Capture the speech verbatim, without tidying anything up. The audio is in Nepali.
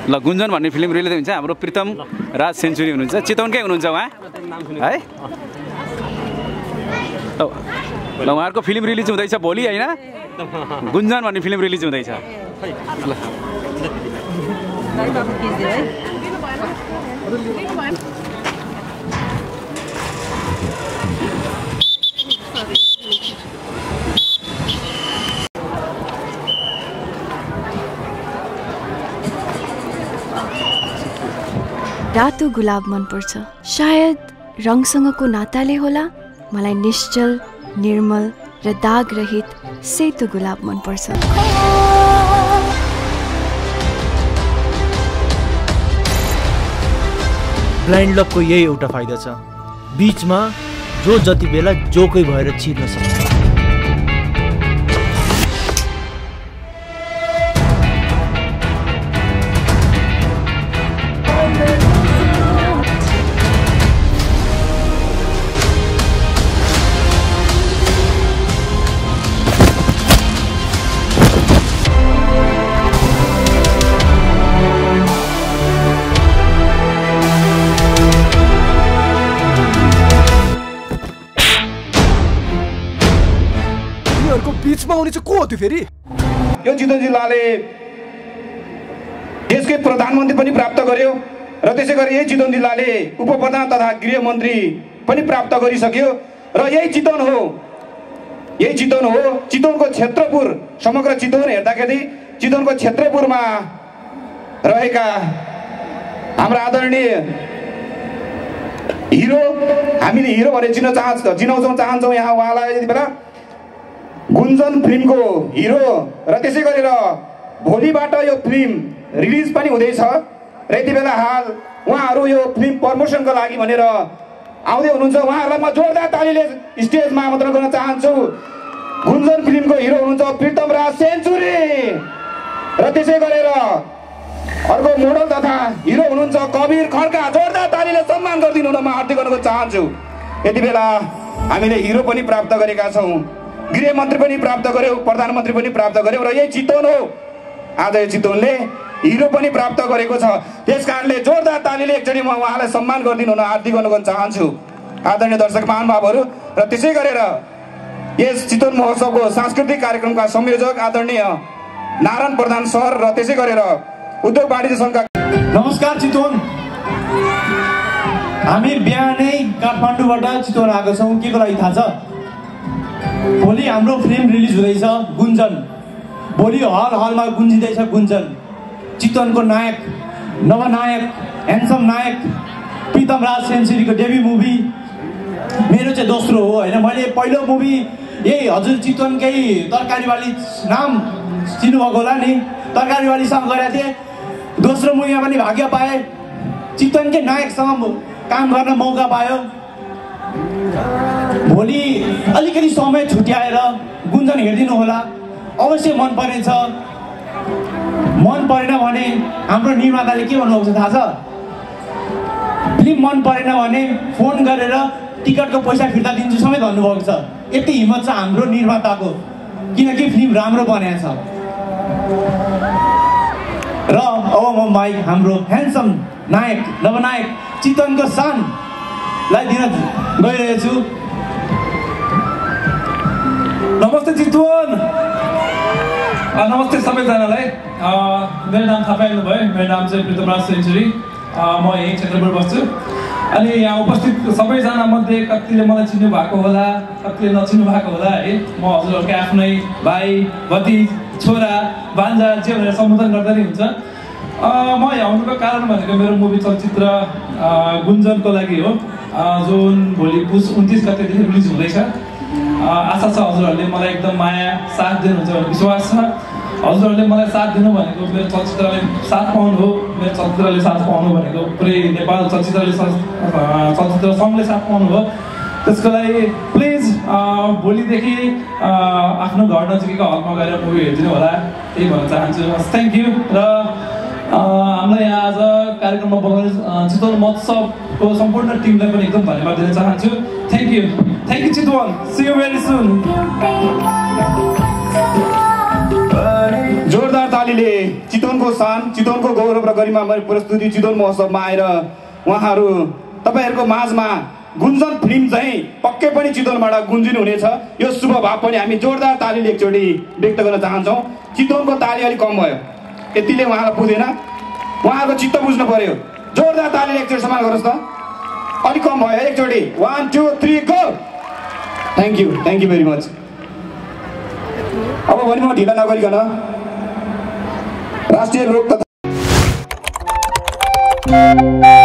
ल गुन्जन भन्ने फिल्म रिलिज हुन्छ हाम्रो प्रितम राज सेन्चुरी हुनुहुन्छ चितवनकै हुनुहुन्छ उहाँ है ल उहाँहरूको फिल्म रिलिज हुँदैछ भोलि हैन गुन्जन भन्ने फिल्म रिलिज हुँदैछ ल रातो गुलाब मन पर्छ सायद रङसँगको नाताले होला मलाई निश्चल निर्मल र दाग रहित सेतो गुलाब मन पर्छ ब्लाइन्ड लकको यही एउटा फाइदा छ बीचमा जो जति बेला जोकै भएर छिर्न सक्छ बीचमा आउने चाहिँ को हो त्यो फेरि यो चितवन जिल्लाले देशकै प्रधानमन्त्री पनि प्राप्त गर्यो र त्यसै गरी यही चितवन जिल्लाले उपप्रधान तथा गृहमन्त्री पनि प्राप्त गरिसक्यो र यही चितवन हो यही चितवन हो चितवनको क्षेत्रपुर समग्र चितवन हेर्दाखेरि चितवनको क्षेत्रपुरमा रहेका हाम्रा आदरणीय हिरो हामीले हिरो भनेर चिन्न चाहन्छौँ चिनाउँछौँ चाहन्छौँ यहाँ उहाँलाई यति बेला गुन्जन फिल्मको हिरो र त्यसै गरेर भोलिबाट यो फिल्म रिलिज पनि हुँदैछ र यति बेला हाल उहाँहरू यो फिल्म प्रमोसनको लागि भनेर आउँदै हुनुहुन्छ उहाँहरूलाई म जोरदार तालीले स्टेजमा आमन्त्रण गर्न चाहन्छु गुन्जन फिल्मको हिरो हुनुहुन्छ प्रितम राज सेन्चुरी र त्यसै गरेर अर्को मोडल तथा हिरो हुनुहुन्छ कबीर खड्का जोरदार तालीले सम्मान गरिदिनु हुन म हार्दिक अनुरोध चाहन्छु यति बेला हामीले हिरो पनि प्राप्त गरेका छौँ गृहमन्त्री पनि प्राप्त गर्यो प्रधानमन्त्री पनि प्राप्त गर्यो र यही चितवन हो आज यो चितवनले हिरो पनि प्राप्त गरेको छ त्यस कारणले जोरदार तालीले एकचोटि म उहाँलाई सम्मान गरिदिनु हुन हार्दिक अनुरोध चाहन्छु आदरणीय दर्शक महानुभावहरू र त्यसै गरेर यस चितवन महोत्सवको सांस्कृतिक कार्यक्रमका संयोजक आदरणीय नारायण प्रधान सर र त्यसै गरेर उद्योग वाणिज्य सङ्घका नमस्कार चितवन हामी बिहानै काठमाडौँबाट चितवन आएको छौँ के को लागि थाहा छ भोलि हाम्रो फिल्म रिलिज हुँदैछ गुन्जन भोलि हल हलमा गुन्जिँदैछ गुन्जन चितवनको नायक नवनायक ह्यान्डसम नायक प्रितम राज सेन्चुरीको डेब्यू मुभी मेरो चाहिँ दोस्रो हो होइन मैले पहिलो मुभी यही हजुर चितवनकै तरकारीवाली नाम चिन्नुभएको होला नि तरकारीवालीसँग गरेको थिएँ दोस्रो मुभीमा पनि भाग्य पाएँ चितवनकै नायकसँग काम गर्न मौका पायो भोलि अलिकति समय छुट्याएर गुन्जन हेरिदिनु होला अवश्य मन पर्नेछ मन परेन भने हाम्रो निर्माताले के भन्नुभएको छ थाहा छ फिल्म मन परेन भने फोन गरेर टिकटको पैसा फिर्ता दिन्छु समेत भन्नुभएको छ यति हिम्मत छ हाम्रो निर्माताको किनकि फिल्म राम्रो बनाएको छ र अब म माइक हाम्रो ह्यान्डसम नायक नवनायक चितवनको सानलाई दिन गइरहेको छु नमस्ते चितवन नमस्ते सबैजनालाई मेरो नाम थाहा पाइहाल्नुभयो मेरो नाम चाहिँ प्रितम राज सेन्चुरी म यही क्षेत्रबाट बस्छु अनि यहाँ उपस्थित सबैजना मध्ये कतिले मलाई चिन्नु भएको होला कतिले नचिन्नु भएको होला है म हजुरहरूको आफ्नै भाइ भतिज छोरा भान्जा जे भनेर सम्बोधन गर्दा नि हुन्छ म यहाँ आउनुको कारण भनेको मेरो मुभी चलचित्र गुन्जनको लागि हो जुन भोलि पुस उन्तिस गतेदेखि रिलिज हुँदैछ आशा छ हजुरहरूले मलाई एकदम माया साथ दिनुहुन्छ भन्ने विश्वास छ हजुरहरूले मलाई साथ दिनु भनेको मेरो चलचित्रले साथ पाउनु हो मेरो चलचित्रले साथ पाउनु भनेको पुरै नेपाल चलचित्रले चलचित्र सङ्घले साथ पाउनु हो त्यसको लागि प्लिज भोलिदेखि आफ्नो घर नजिकैको हलमा गएर मुभी हेरिदिनु होला त्यही भन्न चाहन्छु थ्याङ्क यू र हामीलाई यहाँ आज कार्यक्रममा बोलाउने चितवन महोत्सवको सम्पूर्ण टिमलाई पनि एकदम धन्यवाद दिन चाहन्छु thank you thank you Chitwan see you very soon जोरदार नेपालीले चितवनको शान, चितवनको गौरव र गरिमामय प्रस्तुति चितवन महोत्सवमा आएर उहाँहरू तपाईँहरूको माझमा गुन्जन फिल्म चाहिँ पक्कै पनि चितवनबाट गुन्जिनु हुनेछ। यो शुभ भाव पनि हामी जोरदार तालीले एकचोटि व्यक्त गर्न चाहन्छौँ। चितवनको ताली अलिक कम भयो, यतिले उहाँलाई पुगेन, उहाँहरूको चित्त बुझ्नु पर्यो। जोरदार तालीले एकचोटि सम्मान गर्नुहोस् त, अलिक कम भयो। एकचोटि one two three go. Thank you, thank you very much. अब भने म ढिला नगरिकन राष्ट्रिय लोक तथा